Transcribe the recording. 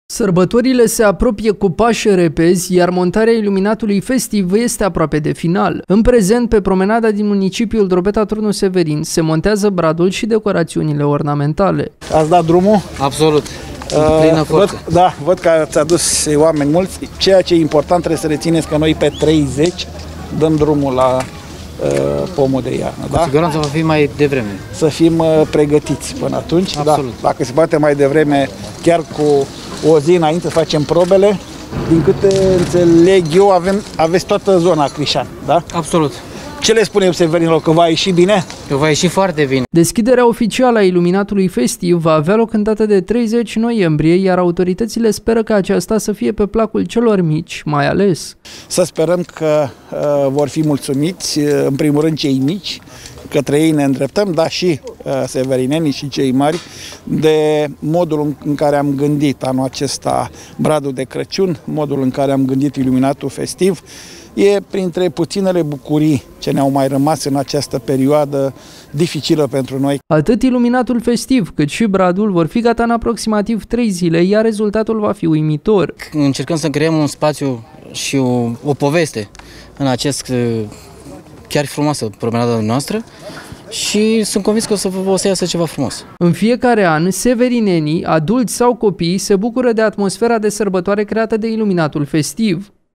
Sărbătorile se apropie cu pași repezi, iar montarea iluminatului festiv este aproape de final. În prezent, pe promenada din municipiul Drobeta-Turnul Severin, se montează bradul și decorațiunile ornamentale. Ați dat drumul? Absolut. Plină forță. Văd că ați adus oameni mulți. Ceea ce e important, trebuie să rețineți că noi pe 30 dăm drumul la pomul de iarnă. Cu siguranță va fi mai devreme. Să fim pregătiți până atunci. Absolut. Da, dacă se poate mai devreme, chiar cu o zi înainte să facem probele. Din câte înțeleg eu, aveți toată zona Crișan, da? Absolut. Ce le spunem severinilor, că va ieși bine? Că va ieși foarte bine. Deschiderea oficială a iluminatului festiv va avea loc în data de 30 noiembrie, iar autoritățile speră ca aceasta să fie pe placul celor mici, mai ales. Să sperăm că vor fi mulțumiți, în primul rând cei mici, către ei ne îndreptăm, dar și severinenii și cei mari, de modul în care am gândit anul acesta bradul de Crăciun, modul în care am gândit iluminatul festiv. E printre puținele bucurii ce ne-au mai rămas în această perioadă dificilă pentru noi. Atât iluminatul festiv, cât și bradul vor fi gata în aproximativ 3 zile, iar rezultatul va fi uimitor. Încercăm să creăm un spațiu și o poveste în acest chiar frumoasă promenada noastră și sunt convins că o să iasă ceva frumos. În fiecare an, severinenii, adulți sau copii, se bucură de atmosfera de sărbătoare creată de iluminatul festiv.